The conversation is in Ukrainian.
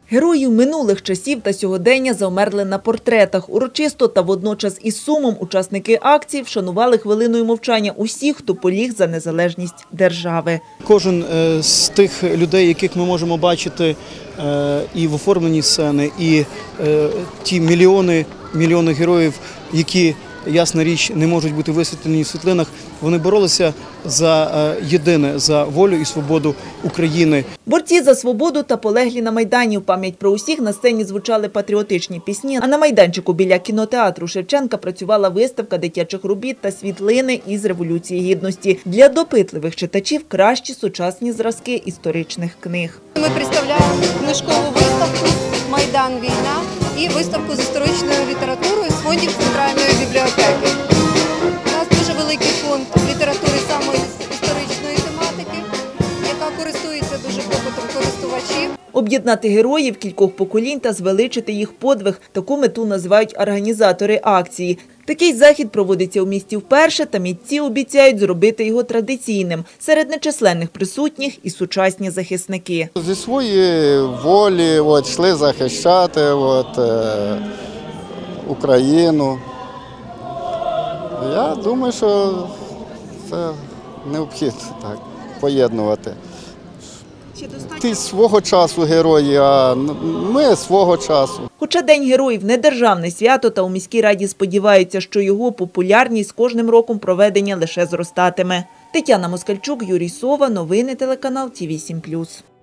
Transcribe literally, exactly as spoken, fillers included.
Героїв минулих часів та сьогодення завмерли на портретах. Урочисто та водночас із сумом учасники акції вшанували хвилиною мовчання усіх, хто поліг за незалежність держави. Кожен з тих людей, яких ми можемо бачити і в оформленні сцени, і ті мільйони, мільйони героїв, які, ясна річ, не можуть бути висвітлені в світлинах, вони боролися за єдине, за волю і свободу України. Борці за свободу та полеглі на Майдані. В пам'ять про усіх на сцені звучали патріотичні пісні, а на майданчику біля кінотеатру Шевченка працювала виставка дитячих робіт та світлини із Революції Гідності. Для допитливих читачів кращі сучасні зразки історичних книг. Ми представляємо книжкову виставку «Майдан. Війна» і виставку з історичною літературою з фондів Центральної бібліотеки. У нас дуже великий фонд літератури саме історичної тематики, яка користується дуже попитом користувачів. Об'єднати героїв кількох поколінь та звеличити їх подвиг – таку мету називають організатори акції. Такий захід проводиться у місті вперше, та митці обіцяють зробити його традиційним. Серед нечисленних присутніх і сучасні захисники. Зі своєї волі от, йшли захищати от, е, Україну. Я думаю, що це необхідно так поєднувати. Ти свого часу герої, а ми свого часу. Хоча День героїв – не державне свято, та у міській раді сподіваються, що його популярність з кожним роком проведення лише зростатиме. Тетяна Москальчук, Юрій Сова. Новини телеканал Ті вісім плюс.